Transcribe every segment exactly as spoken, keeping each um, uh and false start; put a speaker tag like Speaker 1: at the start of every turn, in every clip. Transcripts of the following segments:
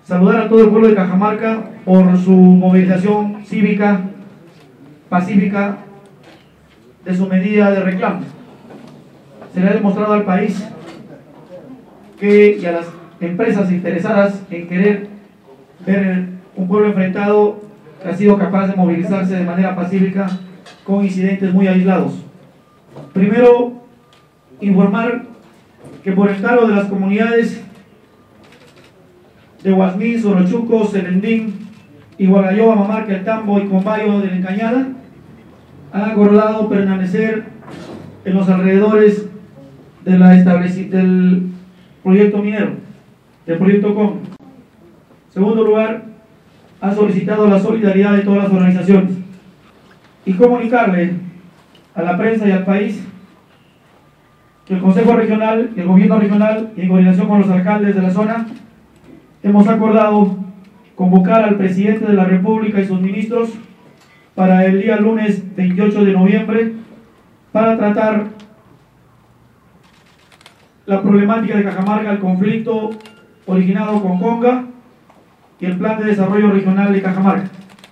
Speaker 1: saludar a todo el pueblo de Cajamarca por su movilización cívica, pacífica, de su medida de reclamo. Se le ha demostrado al país que, y a las empresas interesadas en querer ver un pueblo enfrentado, que ha sido capaz de movilizarse de manera pacífica con incidentes muy aislados. Primero, informar que por encargo de las comunidades de Huasmín, Sorochuco, Selendín, Igualayoa, Mamarca, El Tambo y Combayo de la Encañada han acordado permanecer en los alrededores de la del proyecto minero, del proyecto C O N. En segundo lugar, ha solicitado la solidaridad de todas las organizaciones y comunicarle a la prensa y al país que el Consejo Regional y el Gobierno Regional, en coordinación con los alcaldes de la zona, hemos acordado convocar al presidente de la República y sus ministros para el día lunes veintiocho de noviembre para tratar la problemática de Cajamarca, el conflicto originado con Conga y el plan de desarrollo regional de Cajamarca.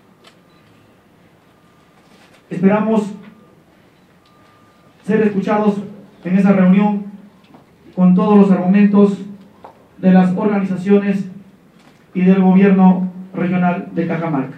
Speaker 1: Esperamos ser escuchados en esa reunión con todos los argumentos de las organizaciones y del gobierno regional de Cajamarca.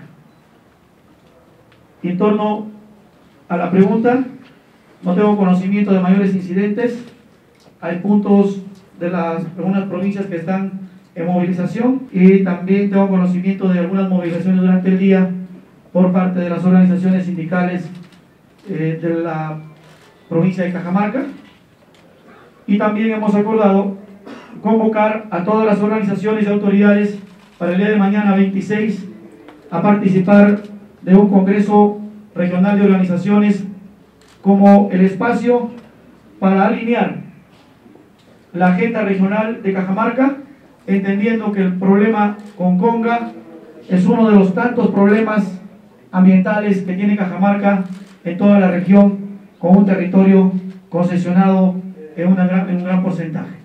Speaker 1: En torno a la pregunta, no tengo conocimiento de mayores incidentes. Hay puntos de las algunas provincias que están en movilización y también tengo conocimiento de algunas movilizaciones durante el día por parte de las organizaciones sindicales eh, de la provincia de Cajamarca. Y también hemos acordado convocar a todas las organizaciones y autoridades para el día de mañana veintiséis a participar de un congreso regional de organizaciones como el espacio para alinear la agenda regional de Cajamarca, entendiendo que el problema con Conga es uno de los tantos problemas ambientales que tiene Cajamarca en toda la región, con un territorio concesionado en, una gran, en un gran porcentaje.